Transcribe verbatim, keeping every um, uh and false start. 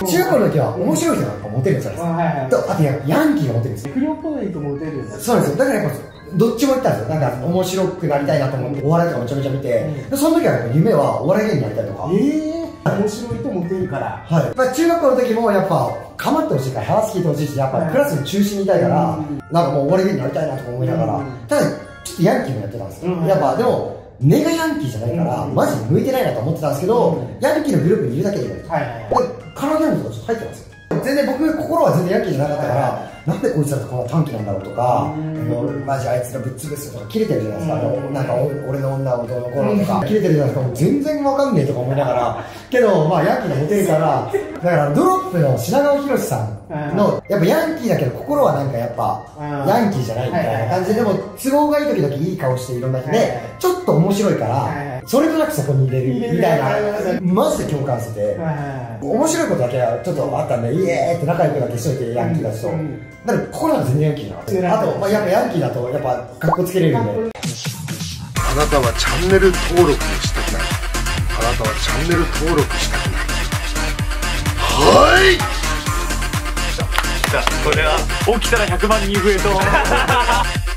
中学校の時は面白い人がモテるじゃないですか。と、あとヤンキーがモテるんですよ。 不良っぽいとモテるんだ。 そうなんですよ。だからやっぱ、どっちも行ったんですよ。なんか面白くなりたいなと思って、お笑いとかめちゃめちゃ見て、でその時は夢はお笑い芸人になりたいとか。 ええ面白いとモテるから。 はい。まあ中学校の時もやっぱ、構ってほしいから、話聞いてほしいし、やっぱクラスの中心にいたいから、なんかもうお笑い芸人になりたいなとか思いながら、ただ、ちょっとヤンキーもやってたんですよ。やっぱ、でも、根がヤンキーじゃないから、マジで向いてないなと思ってたんですけど、ヤンキーのグループにいるだけでいい。はいはいはい。で、カラーギャングとかちょっと入ってますよ。全然僕、心は全然ヤンキーじゃなかったから、なんでこいつらとこんな短気なんだろうとか、マジあいつらぶっ潰すとか、切れてるじゃないですか。なんか、俺の女をどうのこうのとか、切れてるじゃないですか。全然わかんねえとか思いながら、けど、まあ、ヤンキーがモテるから、だから、ドロップの品川博さんの、やっぱヤンキーだけど、心はなんかやっぱ、ヤンキーじゃないみたいな感じで、でも、都合がいい時々いい顔していろんな人で、ちょっと面白いから、それとなくそこに入れるみたいな、マジで共感してて、面白いことだけはちょっとあったんで、イエーって仲良くだけしといて、ヤンキーだと。だから、心は全然ヤンキーじゃなかった。あと、まあ、やっぱヤンキーだと、やっぱ、かっこつけれるんで。 あなたはチャンネル登録をしたくない。あなたはチャンネル登録したくない。はい。 じゃあこれは起きたらひゃくまん人増えと